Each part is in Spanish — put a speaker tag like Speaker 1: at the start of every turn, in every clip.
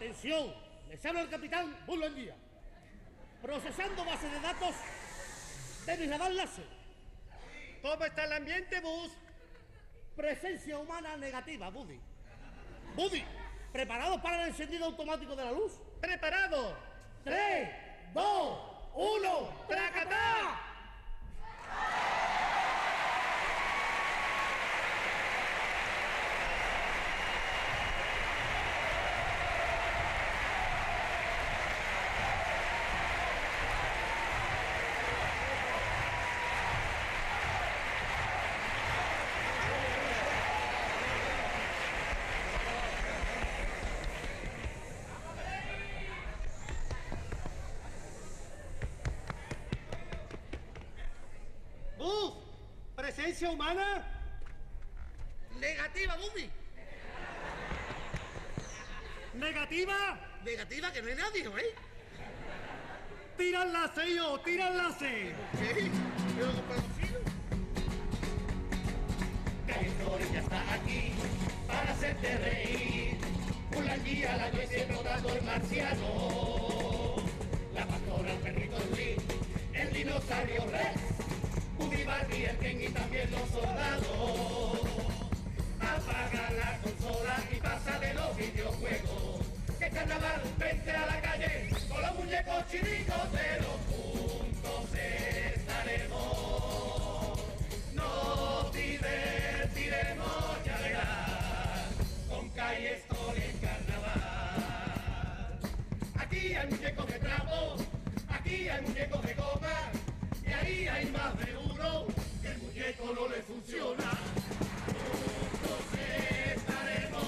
Speaker 1: Atención, les habla el capitán Boulanger, procesando base de datos de mi radar láser.
Speaker 2: ¿Cómo está el ambiente, Buzz?
Speaker 1: Presencia humana negativa, Buddy. Buddy, ¿preparados para el encendido automático de la luz?
Speaker 2: ¡Preparado!
Speaker 1: 3, 2, 1, ¡tracatá!
Speaker 2: ¡Buzz! ¿Presencia humana?
Speaker 1: Negativa, Buddy.
Speaker 2: ¿Negativa?
Speaker 1: Negativa, que no hay nadie, ¿eh?
Speaker 2: ¡Tira el láser, yo! ¡Tira el láser!
Speaker 1: Sí, yo lo conocido.
Speaker 3: Calle ya está aquí para hacerte reír. Boulanger, la nuez y Potato el marciano. La pastora, el perrito Luis, el dinosaurio Rex, Buddy, Barbie, el Ken y también los soldados. Apaga la consola y pasa de los videojuegos. Que carnaval, vente a la calle con los muñecos chiricoteros. Juntos estaremos, nos divertiremos, ya verás, con Calle Story en carnaval. Aquí hay muñecos de trapo, aquí hay muñecos de goma, y ahí hay más de uno que el muñeco no le funciona. Juntos estaremos,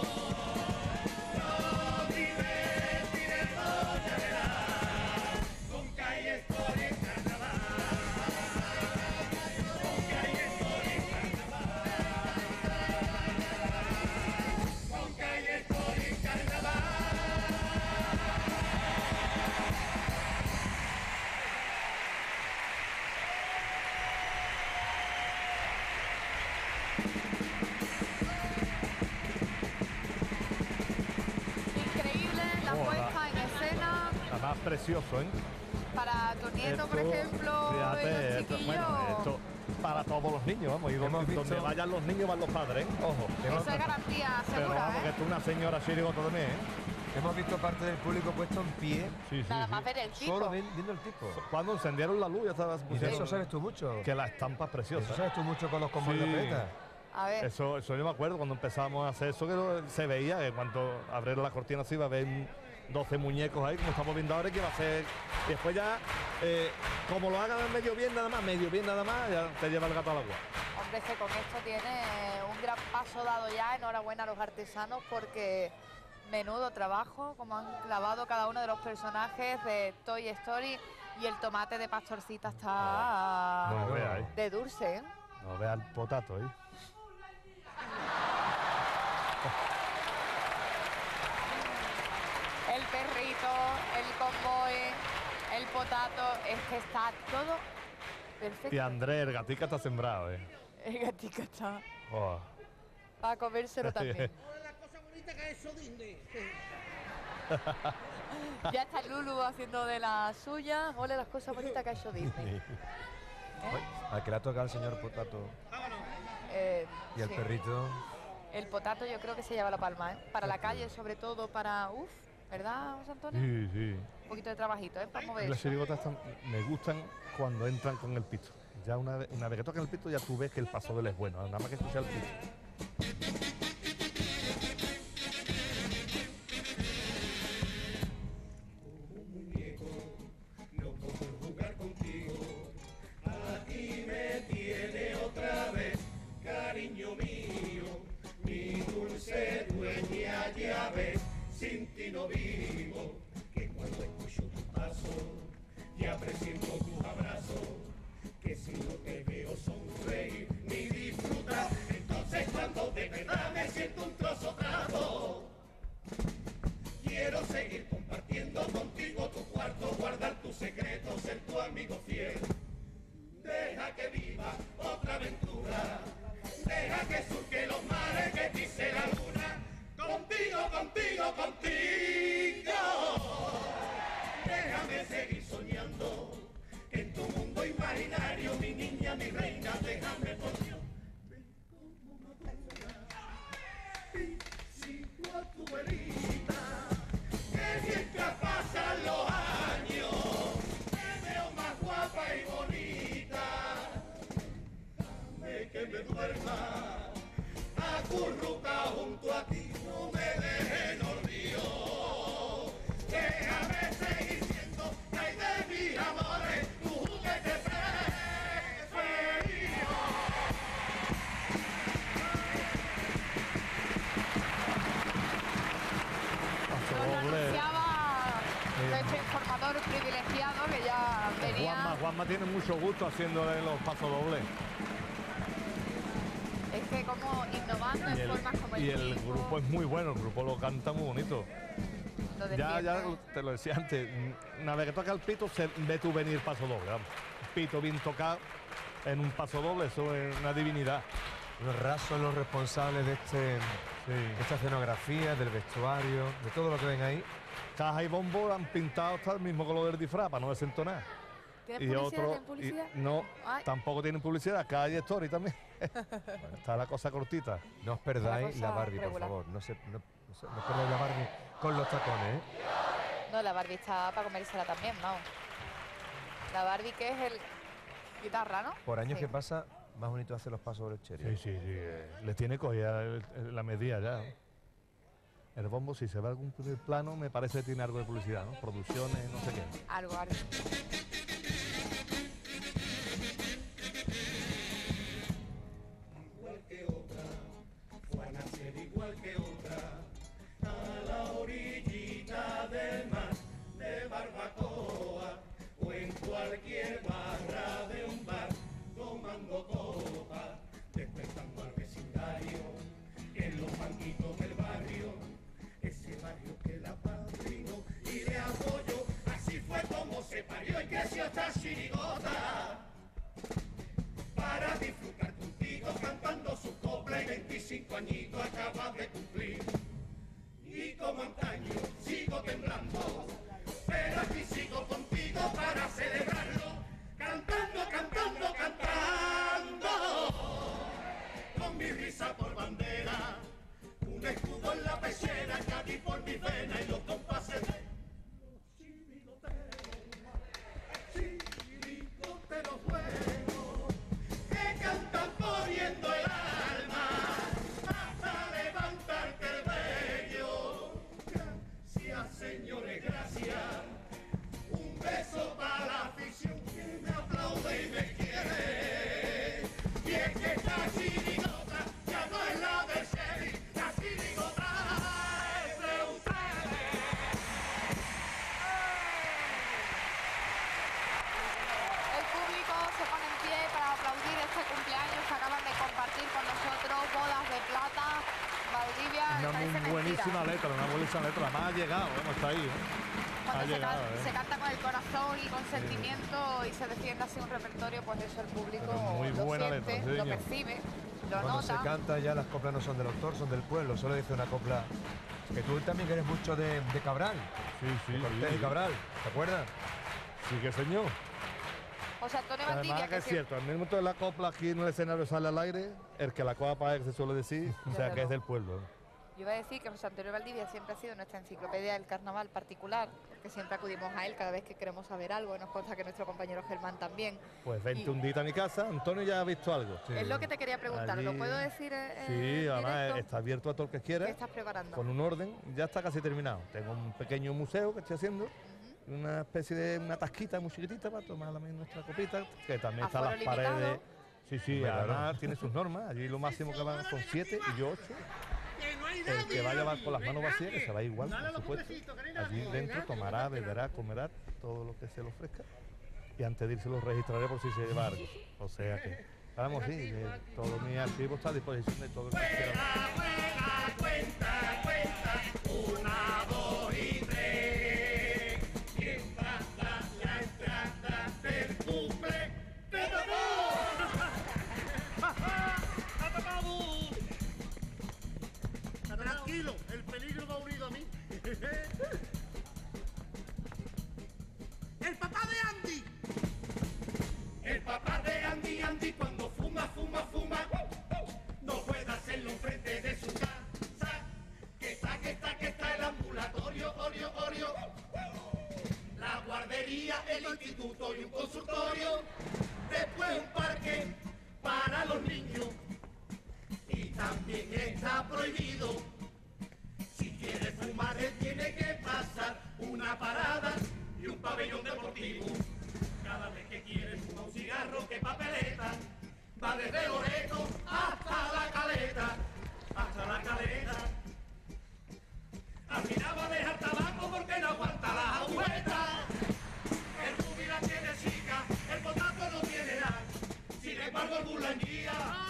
Speaker 3: nos divertiremos, ya verás, con Calle Story en carnaval. Con Calle Story en carnaval. Con Calle Story en carnaval.
Speaker 4: Increíble la puesta en escena
Speaker 5: Además precioso, ¿eh?
Speaker 4: para tu nieto, por
Speaker 5: Esto,
Speaker 4: ejemplo, y
Speaker 5: fíjate,
Speaker 4: los
Speaker 5: esto,
Speaker 4: chiquillos.
Speaker 5: bueno, esto para todos los niños, vamos, y donde vayan los niños van los padres, ¿eh? Ojo.
Speaker 4: Eso es garantía
Speaker 5: Pero
Speaker 4: segura,
Speaker 5: vamos, que
Speaker 4: ¿eh?
Speaker 5: esto es una señora chirigoto también, ¿eh?
Speaker 6: Hemos visto parte del público puesto en pie,
Speaker 5: Sí, sí,
Speaker 4: Nada
Speaker 5: sí.
Speaker 4: más ver el tipo.
Speaker 6: solo viendo el tipo.
Speaker 5: Cuando encendieron la luz ya estaba
Speaker 6: Y de
Speaker 5: pusieron
Speaker 6: eso sabes tú mucho.
Speaker 5: que la estampa es
Speaker 6: Eso
Speaker 5: preciosa.
Speaker 6: sabes tú mucho con los combos
Speaker 5: Sí.
Speaker 6: de peta.
Speaker 4: A ver,
Speaker 5: Eso yo me acuerdo cuando empezamos a hacer eso, que se veía que cuando abrieron la cortina se iba a ver 12 muñecos ahí, como estamos viendo ahora, que iba a ser. Y después ya, como lo hagan medio bien nada más, ya te lleva el gato al agua.
Speaker 4: hombre, que con esto tiene un gran paso dado ya. Enhorabuena a los artesanos porque menudo trabajo, como han clavado cada uno de los personajes de Toy Story, y el tomate de Pastorcita está
Speaker 5: No veas, ¿eh?
Speaker 4: de dulce, ¿eh?
Speaker 5: No veas el potato, ¿eh?
Speaker 4: El perrito, el convoy, el potato, es que está todo perfecto.
Speaker 5: Y Andrés, el gatica está sembrado, ¿eh?
Speaker 4: El gatica está
Speaker 5: Oh.
Speaker 4: para comérselo también.
Speaker 1: Ahora la cosa bonita que es eso, Disney.
Speaker 4: Ya está Lulu haciendo de la suya. Ole las cosas bonitas que ha hecho Disney.
Speaker 6: Al que le ha tocado al señor Potato y el
Speaker 4: Sí.
Speaker 6: perrito.
Speaker 4: El potato yo creo que se lleva la palma, ¿eh? Para la calle, sobre todo para... Uf, ¿verdad, José Antonio?
Speaker 5: Sí, sí.
Speaker 4: Un poquito de trabajito, ¿eh? Para mover
Speaker 5: Las
Speaker 4: eso.
Speaker 5: chirigotas me gustan cuando entran con el pito. Ya una vez que tocan el pito ya tú ves que el paso de él es bueno, nada más que escuchar el pito.
Speaker 3: No puedo jugar contigo, aquí me tiene otra vez, cariño mío, mi dulce dueña, ya ves, sin ti no vivo, que cuando escucho tu paso, ya presiento tus abrazos, que si no te veo sonreír ni disfrutar, entonces cuando de verdad me siento un trozo trapo. Quiero seguir compartiendo contigo tu cuarto, guardar tus secretos, ser tu amigo fiel. Deja que viva otra aventura, deja que surque los mares que dice la luna. Contigo, contigo, contigo. déjame por Dios ver cómo madura. Y sigo a tu verita, que mientras pasan los años me veo más guapa y bonita. Dame que me duerma acurrucado junto a ti, no me dejes en olvido. Déjame seguir siendo que hay de mis amores tu juguete preferido.
Speaker 4: Nos lo anunciaba nuestro informador privilegiado que ya venía.
Speaker 5: Juanma tiene mucho gusto haciéndole los pasodobles.
Speaker 4: Es que como innovando en formas como
Speaker 5: y el grupo es muy bueno, el grupo lo canta muy bonito.
Speaker 4: Lo del
Speaker 5: Ya
Speaker 4: viento.
Speaker 5: te lo decía antes, una vez que toca el pito, ve tú venir paso doble. Vamos. Pito bien tocado en un paso doble, eso es una divinidad.
Speaker 6: Los Ras son los responsables de esta escenografía, del vestuario, de todo lo que ven ahí.
Speaker 5: Caja y bombo han pintado hasta el mismo color del disfraz para no desentonar.
Speaker 4: ¿Tienen publicidad? ¿Tienen publicidad?
Speaker 5: No,
Speaker 4: Ay.
Speaker 5: tampoco tienen publicidad. Calle Story también. Está la cosa cortita.
Speaker 6: No os perdáis
Speaker 4: cosa
Speaker 6: la Barbie, por
Speaker 4: regular.
Speaker 6: favor. No os perdáis la Barbie con los tacones, ¿eh?
Speaker 4: No, la Barbie está para comérsela también, ¿no? La Barbie que es el guitarra, ¿no?
Speaker 6: Por años
Speaker 4: Sí.
Speaker 6: que pasa, más bonito hace los pasos sobre el cherry.
Speaker 5: Sí. Le tiene cogida la medida ya. El bombo, si se ve algún primer plano, me parece que tiene algo de publicidad, ¿no? Producciones, no sé qué.
Speaker 4: Algo.
Speaker 3: Igual que otra, fue a nacer igual que otra, a la orillita del mar de barbacoa, o en cualquier barra de un bar, tomando copa, despertando al vecindario, en los banquitos del barrio, ese barrio que la padrino y le apoyo, así fue como se parió y creció esta chirigota. Para disfrutar contigo cantando su copla y 25 añitos acabas de cumplir. Y como antaño sigo temblando, pero aquí sigo contigo para celebrarlo, cantando, cantando, cantando. Con mi risa por bandera, un escudo en la pechera, Cádiz por mi vena y los compases de los chirigoteros buenos que cantan poniendo el alma hasta levantarte el vello. Gracias, señores, gracias. Un beso para la afición que me aplaude y me quiere. Y es que esta chirigota ya no es la del sheriff, la chirigota es de ustedes.
Speaker 4: El público se pone en pie para aplaudir este cumpleaños que acaban de compartir con nosotros. Bodas de plata, Valdivia.
Speaker 5: Una
Speaker 4: parece mentira.
Speaker 5: buenísima letra, una buenísima letra. Además ha llegado, está ahí.
Speaker 4: Cuando
Speaker 5: Ha llegado,
Speaker 4: se canta con el corazón y con sentimiento y se defiende así un repertorio, pues eso el público
Speaker 5: Pero muy
Speaker 4: lo
Speaker 5: buena
Speaker 4: siente,
Speaker 5: letra, sí,
Speaker 4: lo
Speaker 5: señor.
Speaker 4: percibe, lo
Speaker 6: Cuando se
Speaker 4: nota.
Speaker 6: canta ya las coplas no son del autor, son del pueblo. Solo dice una copla. Que tú también eres mucho de Cabral,
Speaker 5: Sí,
Speaker 6: de Cortés y Cabral, ¿te acuerdas?
Speaker 5: Sí que señor.
Speaker 4: José Antonio
Speaker 5: Además
Speaker 4: Valdivia,
Speaker 5: que
Speaker 4: que
Speaker 5: es cierto, al mismo de la copla aquí en el escenario sale al aire, el que la copa es que se suele decir, o sea
Speaker 4: Desde
Speaker 5: que es
Speaker 4: luego.
Speaker 5: del pueblo.
Speaker 4: yo iba a decir que José Antonio Valdivia siempre ha sido nuestra enciclopedia del carnaval particular, porque siempre acudimos a él cada vez que queremos saber algo, nos consta que nuestro compañero Germán también.
Speaker 5: Pues vente
Speaker 4: Y-
Speaker 5: un día a mi casa, Antonio ya ha visto algo.
Speaker 4: Es lo que te quería preguntar, ¿lo
Speaker 5: Allí-
Speaker 4: puedo decir
Speaker 5: Sí,
Speaker 4: en
Speaker 5: además
Speaker 4: directo?
Speaker 5: está abierto a todo el que
Speaker 4: ¿Qué
Speaker 5: quiera,
Speaker 4: estás preparando?
Speaker 5: con un orden, ya está casi terminado. Tengo un pequeño museo que estoy haciendo, una especie de una tasquita muy chiquitita para tomar nuestra copita, que también está
Speaker 4: Aforo
Speaker 5: las
Speaker 4: limitado.
Speaker 5: paredes. Sí,
Speaker 6: Hombre, claro.
Speaker 5: además tiene sus normas, allí lo máximo que van son 7 y yo 8. El que vaya va con las manos vacías, que se va igual, por supuesto. Allí dentro tomará, beberá, comerá todo lo que se le ofrezca. Y antes de irse lo registraré por si se lleva algo. O sea que, vamos, sí, todo mi archivo está a disposición de todo el que quiera.
Speaker 3: Juega, cuenta, una, dos y tres. ¿Quién va a dar la entrada del cumple de
Speaker 1: Tranquilo, el peligro va unido a mí. El papá de Andy.
Speaker 3: El papá de Andy, Andy cuando fuma a los niños y también está prohibido. Si quiere fumar él tiene que pasar una parada y un pabellón deportivo. Cada vez que quiere fumar un cigarro, que papeleta, va desde Loreto hasta la Caleta, hasta la Caleta. Al final va a dejar tabaco porque no aguanta la agüeta. El Rubi la tiene chica, el potato no tiene nada. Sin embargo el bulanguía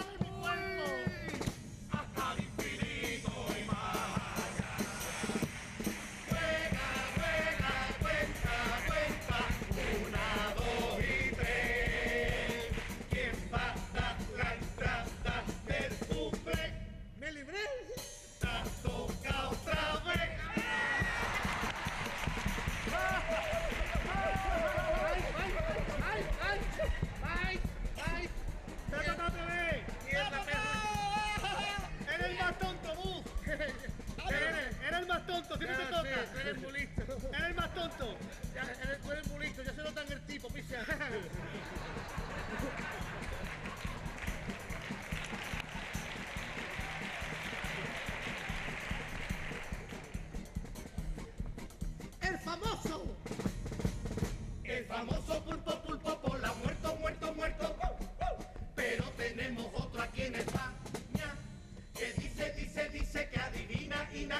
Speaker 3: hasta el infinito y más allá. Juega, juega, cuenta, 1, 2 y 3. ¿Quién va a dar la entrada del cumple?
Speaker 1: ¡Me libré!
Speaker 3: ¡Ta toca otra vez!
Speaker 1: ¡Ay!
Speaker 2: ¡Te toca otra vez! ¡Eres el más tonto, Bus! Eres el más tonto, siempre te toca.
Speaker 1: Sí, eres muy listo.
Speaker 2: Eres el más tonto.
Speaker 1: Tú eres muy listo, ya se nota en el tipo, pisa. ¡El famoso!
Speaker 3: El famoso pulpo por la muerto. Pero tenemos otro aquí en España que dice que adivina, ina.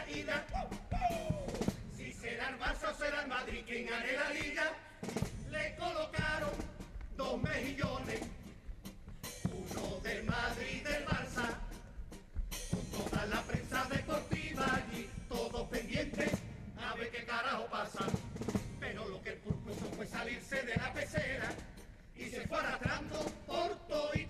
Speaker 3: Si será el Barça o será el Madrid quien gane la liga. Le colocaron 2 mejillones, uno del Madrid y del Barça, con toda la prensa deportiva allí, todos pendientes a ver qué carajo pasa. Pero lo que el pulpo hizo fue salirse de la pecera y se fue arrastrando por todo el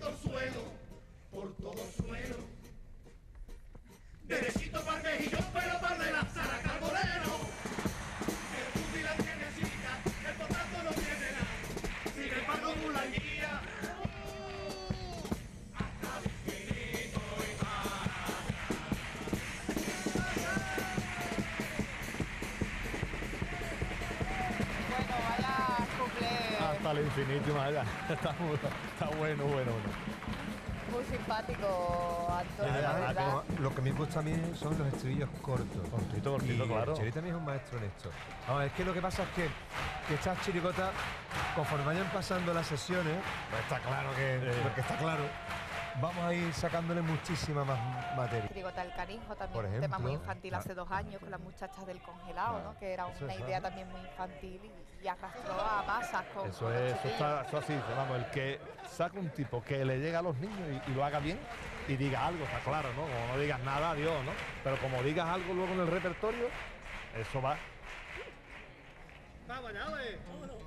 Speaker 3: suelo. Derechito para el mejillón, pero para el de lanzar a Carbonero. El Rubi la tiene chica, el potato no tiene nada. Sin embargo, bulanguía hasta el infinito y más.
Speaker 4: Bueno, vaya cumple
Speaker 5: Hasta el infinito y más allá. Está bueno.
Speaker 4: muy simpático, Antonio, la
Speaker 5: Además,
Speaker 4: verdad.
Speaker 6: Lo que me gusta a mí son los estribillos cortos.
Speaker 5: Cortito,
Speaker 6: Y
Speaker 5: claro.
Speaker 6: Cheri también es un maestro en esto. Vamos, es que lo que pasa es que estas chiricotas, conforme vayan pasando las sesiones, pues está claro lo que está claro, vamos a ir sacándole muchísima más materia.
Speaker 4: Trigota el Canijo, también
Speaker 6: Por
Speaker 4: un tema muy
Speaker 6: ejemplo,
Speaker 4: infantil hace 2 años con las muchachas del congelado, ¿no? Que era
Speaker 6: Eso
Speaker 4: una
Speaker 6: es,
Speaker 4: idea
Speaker 6: ¿no?
Speaker 4: también muy infantil y arrastró a masas con
Speaker 5: Eso
Speaker 4: con los
Speaker 5: es, eso
Speaker 4: chiquillos.
Speaker 5: está así, vamos, el que saca un tipo que le llega a los niños y lo haga bien y diga algo, está claro, ¿no? Como no digas nada, adiós, ¿no? Pero como digas algo luego en el repertorio, eso va.
Speaker 2: Vamos, ya, güey. Vámonos.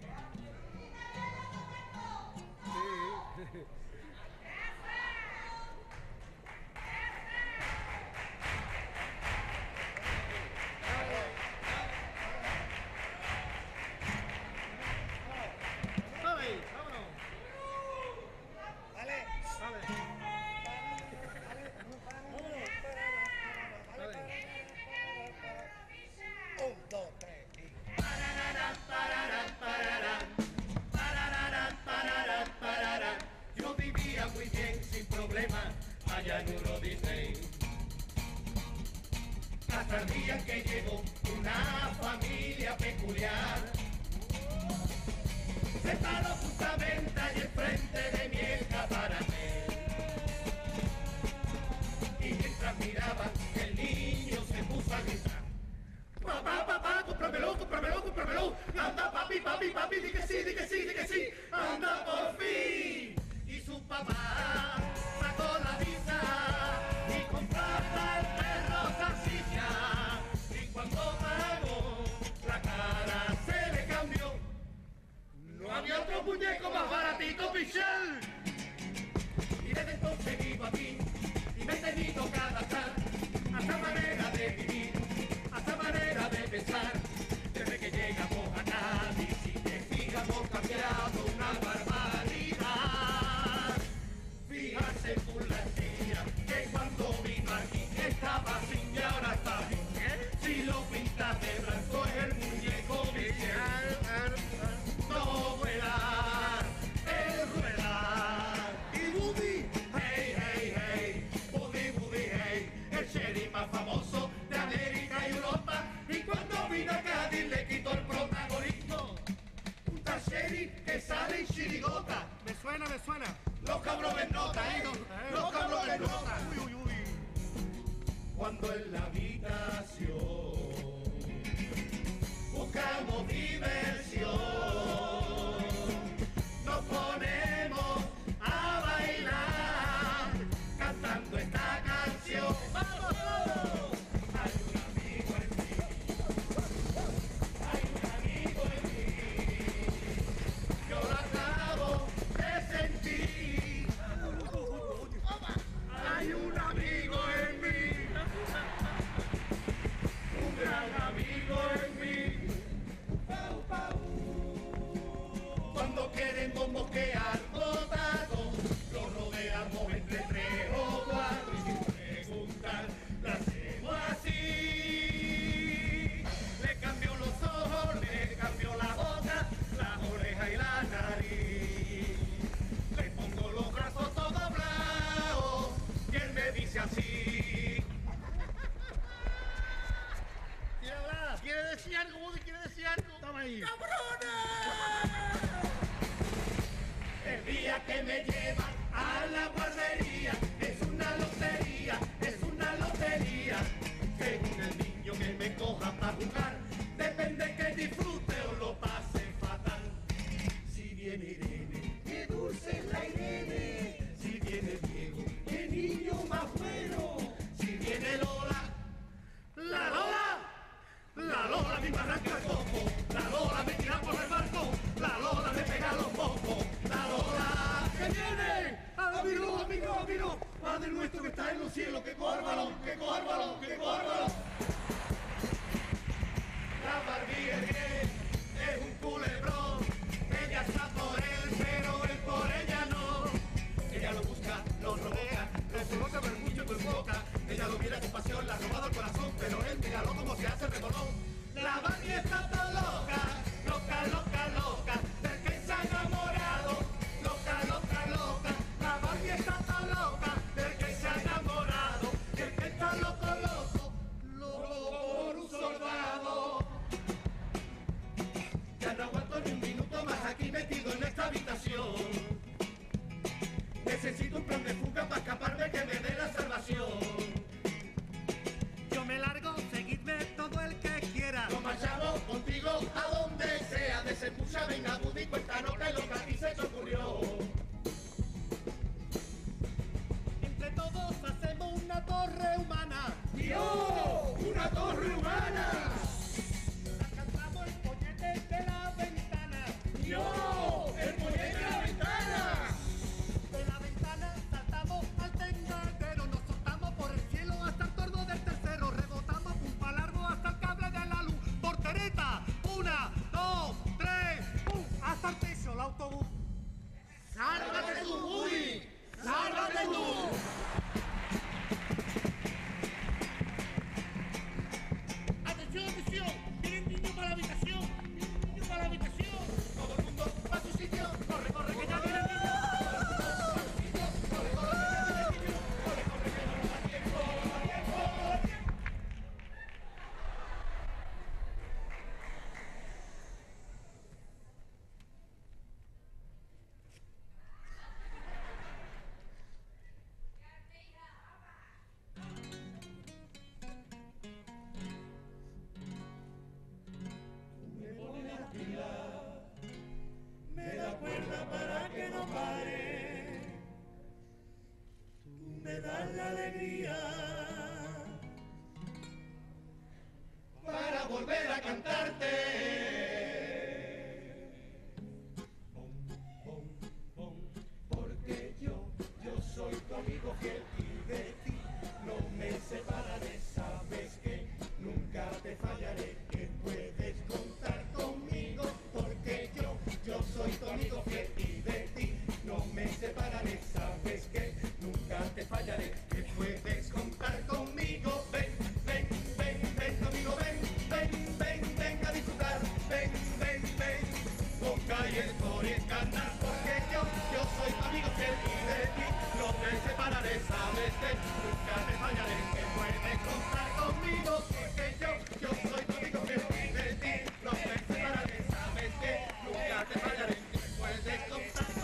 Speaker 2: Sí. Vale, vámonos.
Speaker 1: Vale. Un, dos, tres.
Speaker 3: Yo vivía muy bien sin problema allá en Euro Disney. Hasta el día en que llegó una familia peculiar. Se paró justamente allí enfrente de mi escaparate. Y mientras miraba, el niño se puso a gritar. Papá, cómpramelo. Anda, papi, di que sí. Anda por fin. Y su papá sacó la visa y compró hasta el perro salchicha. Y cuando pagó, la cara se le cambió. No había otro muñeco más baratito, Michelle. Y desde entonces vivo aquí y me he tenido que adaptar a esta manera de vivir, a esta manera de pensar. Desde que llegamos a Cádiz, si te fijas, hemos cambiado una barbaridad. Fíjate tú la tía, que cuando vino aquí estaba sin y ahora está bien. Si lo pintas de blanco es el muñeco Michelle. No vuela, es rueda.
Speaker 1: Y Woody,
Speaker 3: chirigota.
Speaker 2: Me suena, me suena.
Speaker 3: Los cabrones nota, los cabrones nota.
Speaker 2: Uy, uy, uy.
Speaker 3: Cuando en la habitación buscamos diversión, nos ponemos a bailar cantando esta canción. ¡Vamos! Hay un amigo en mí, hay un amigo en mí, yo lo acabo de sentir. Hay un amigo en mí, un gran amigo en mí. Cuando queremos mosquear botados, lo rodeamos entre 3 o 4 y sin preguntar, lo hacemos así. Le cambio los ojos, le cambio la boca, las orejas y la nariz. Le pongo los brazos todos doblados y él me dice así.
Speaker 2: Quiere hablar. Quiere decir algo, Woody, quiere decir algo. Toma ahí.
Speaker 3: El día que me llevan a la guardería es una lotería, es una lotería. Según el niño que me coja para jugar, depende que disfrute o lo pase fatal. Si viene Irene, qué dulce es la Irene. Si viene Diego, qué niño más bueno. Si viene Lola, la Lola. La Lola me arranca el coco, la Lola me tira por el barco, la Lola me pega los mocos, la Lola que viene, amigo, amigo, amigo, Padre nuestro que está en los cielos, que coja el balón, que coja el balón, que coja el balón. La Barbie es un culebrón, ella está por él, pero él por ella no. Ella lo busca, lo rodea, lo coloca por mucho por boca. Ella lo mira con pasión, le ha robado el corazón, pero él míralo como se hace rebolón. La Barbie está tan loca, loca, loca, loca, del que se ha enamorado. Loca, loca, loca, la Barbie está tan loca, del que se ha enamorado. Y el que está loco, loco, loco por un soldado. Ya no aguanto ni un minuto más aquí metido en esta habitación. Necesito un plan de fuga para escaparme que me dé la salvación.
Speaker 2: Yo me largo, seguidme todo el que quiera.
Speaker 3: Nos marchamos contigo a donde sea. Desembucha, venga, Woody, cuéntanos qué es lo que a ti se te ocurrió.
Speaker 2: Entre todos hacemos una torre humana.
Speaker 3: ¡Dios! ¡Una torre humana!
Speaker 2: Alcanzamos el pollete de la ventana.
Speaker 3: ¡Dios! ¡El pollete de la ventana!
Speaker 2: De la ventana saltamos al tendedero, nos soltamos por el cielo hasta el torno del tercero, rebotamos pumpa largo hasta el cable de la luz, portereta, 1, 2, 3, ¡pum! Hasta el techo, el autobús.
Speaker 3: ¡Sálvate tú, Woody! ¡Sálvate tú!
Speaker 1: ¡Atención, atención! ¡Vienen niños para la habitación! ¡Vienen niños para la habitación!
Speaker 3: Todo el mundo a su sitio. Corre, corre, que ya viene el niño.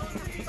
Speaker 3: olvido.